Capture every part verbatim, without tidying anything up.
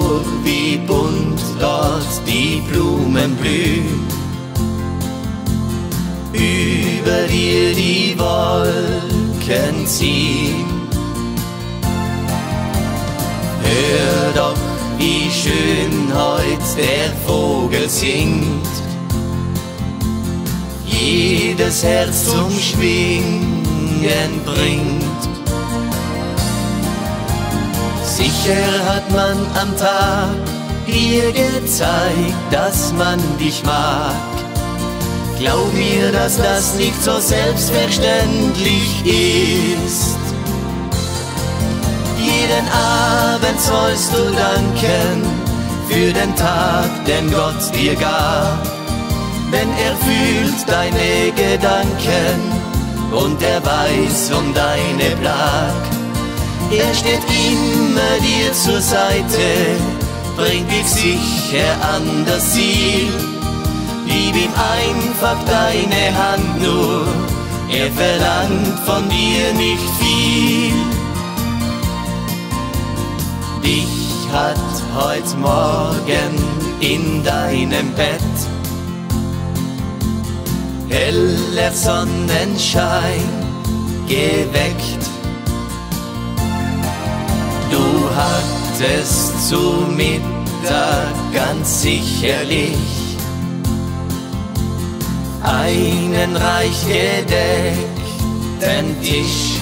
nur, wie bunt dort die Blumen blühen. Über dir die Wolken ziehen. Hör doch, wie schön heut der Vogel singt, jedes Herz zum Schwingen bringt. Sicher hat man am Tag dir gezeigt, dass man dich mag. Glaub mir, dass das nicht so selbstverständlich ist. Jeden Abend sollst du danken für den Tag, den Gott dir gab. Denn er fühlt deine Gedanken und er weiß um deine Plag. Er steht immer dir zur Seite, bringt dich sicher an das Ziel. Gib ihm einfach deine Hand nur, er verlangt von dir nicht viel. Dich hat heut Morgen in deinem Bett heller Sonnenschein geweckt. Du hattest zu Mittag ganz sicherlich einen reich gedeckten Tisch.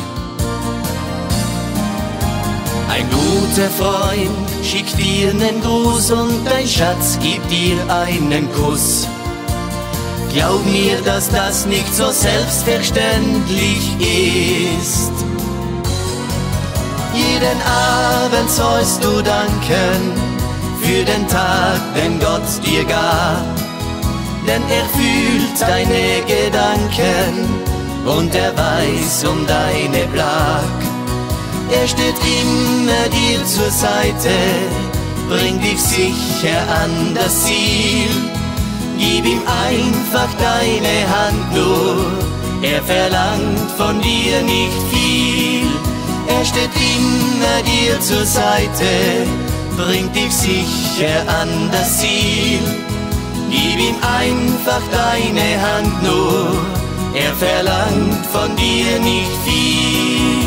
Ein guter Freund schickt dir nen Gruß und dein Schatz gibt dir einen Kuss. Glaub mir, dass das nicht so selbstverständlich ist. Jeden Abend sollst du danken für den Tag, den Gott dir gab. Denn er fühlt deine Gedanken und er weiß um deine Plag. Er steht immer dir zur Seite, bringt dich sicher an das Ziel. Gib ihm einfach deine Hand nur, er verlangt von dir nicht viel. Er steht immer dir zur Seite, bringt dich sicher an das Ziel. Gib ihm einfach deine Hand nur, er verlangt von dir nicht viel.